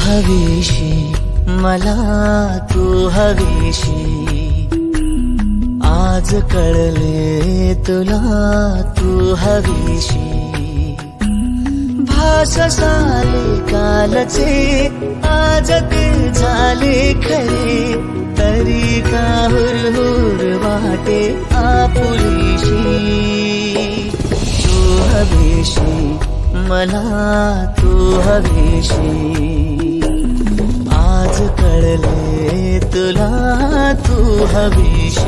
हवीशी मला तू हवीशी आज कळले तुला तू हवीशी भास साले कालचे आज ते झाले खरे तरी का हुरहुर वाटे आपुलीशी तू हवीशी मला तू हवीशी आज कळले तुला तू हवीशी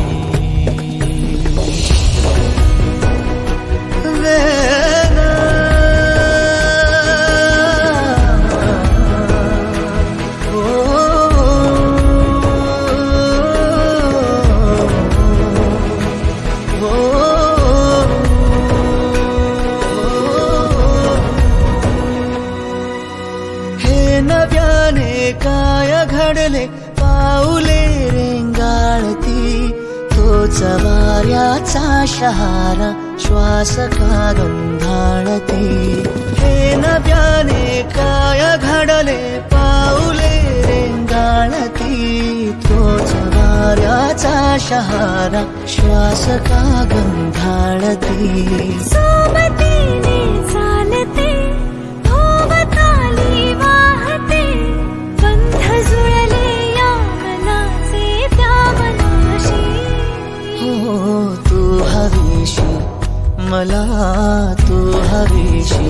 काय घडले पाऊले रेंगाळती तोच वाऱ्याचा शहारा श्वास का गंधाळते हे नव्याने काय घडले पाऊले रेंगाळती तोच वाऱ्याचा शहारा श्वास का गंधाळते सोबतीने चालते भोवताली वाहते जुळले या मनाचे त्या मनाशी हो तू हवीशी मला तू हवीशी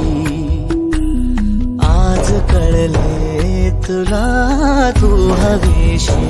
आज कळले तुला तू हवीशी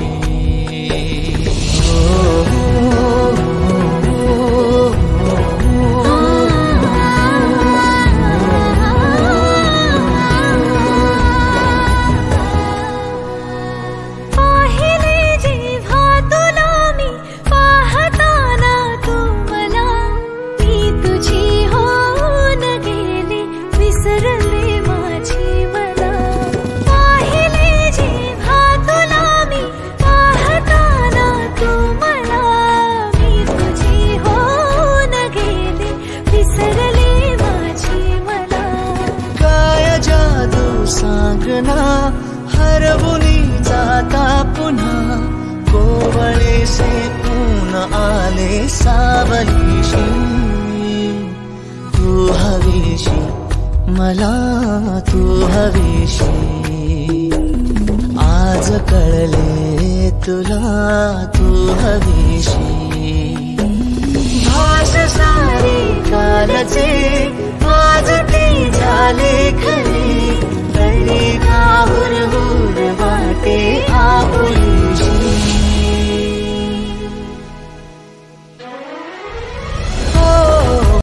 हरवुनी जाता पुन्हा कोवळे से ऊन आले सावलीशी तू हवीशी मला तू हवीशी आज कळले तुला तू हवीशी भास सारे कालचे